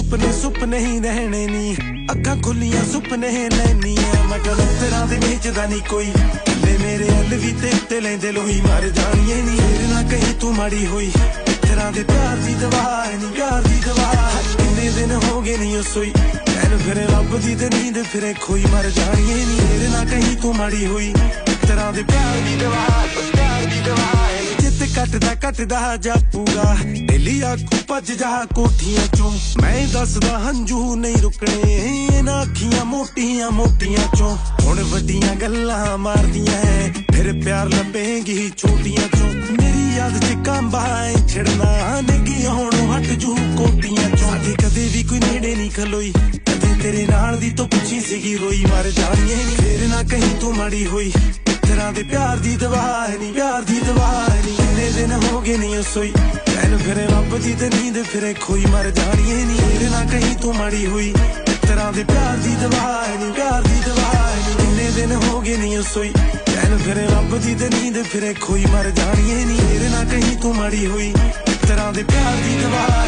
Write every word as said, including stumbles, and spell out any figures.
सुपने सुपने ही रहने नी अखा खुलियां सुपने लैनी मैं कदों तेरा दे बेचदा नी कोई ले मेरे अल भी ते ते लेंदे लोही मर जानिए नी फिर ना कहीं तू माड़ी होई तेरा दे प्यार दी दवा नी प्यार दी दवा किन्ने दिन हो गए नी सोई चैन फिर रब दी ते नींद फिर खोई मर जानिए नी फिर ना कहीं तू माड़ी होई तेरा दे प्यार दी दवा प्यार दी दवा कटदा कटदा जापूगा डेली आखू भज जा कोठियां चों मैं दसदा हंजू नहीं रुकने ना अखियां मोटियां मोटियां चों हुण वड्डियां गल्लां मारदियां है फिर प्यार लभेगी छोटियां चों मेरी याद च कांबाए छिड़ना नेगी हुण हट जू कोटियां चों साडी कदे भी कोई नेड़े नहीं खलोई कदे तेरे नाल दी तो पुछी सीगी रोई मर जानिए नी फिर ना कहीं तू माड़ी होई तेरा दे प्यार दी दवा नी प्यार दी दवा नी किन्ने दिन हो गए नी सोई चैन फिर रब दी ते नींद फिर खोई मर जानिए नी फिर ना कहीं तू माड़ी हुई तेरा दे प्यार दी दवा नी प्यार दी दवा नी किन्ने दिन हो गए नी सोई चैन फिर रब दी ते नींद फिर खोई मर जानिए नी फिर ना कहीं तू माड़ी हुई तेरा दे प्यार दी दवा